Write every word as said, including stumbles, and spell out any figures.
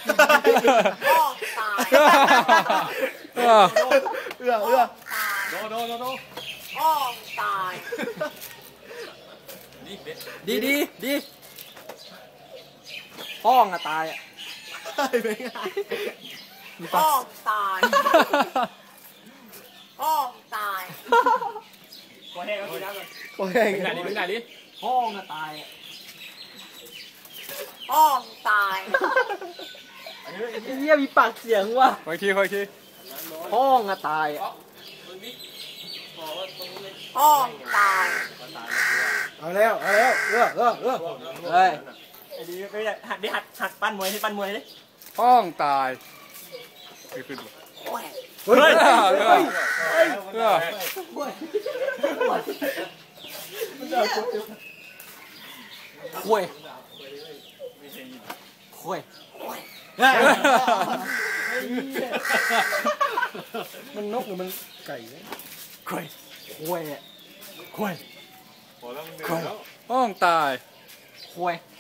พ่อตายเอื้อเอื้อเอื้อโดโดโดโดพ่อตายดีดีดีห้องอะตายอะเป็นไงพ่อตายพ่อตายขอแห้งก็กินน้ำเลยขอแห้งเป็นไหนดิเป็นไหนดิห้องอะตายอะพ่อตายไอ้เหี้ยมีปากเสียงว่ะคอยทีคอยทีห้องอะตายอะพ่อตายเอาแล้วเอาแล้วเออเออเออเฮ้ยไอ้ดีก็หักดิหักหักปั้นมวยให้ปั้นมวยดิห้องตายไม่ขึ้นหรอโอ้ยเฮ้ยเฮ้ยเฮ้ยเพื่อคุยคุยมันนกหรือมันไก่เนี่ยคุยคุยอ่ะคุยห้องตายคุย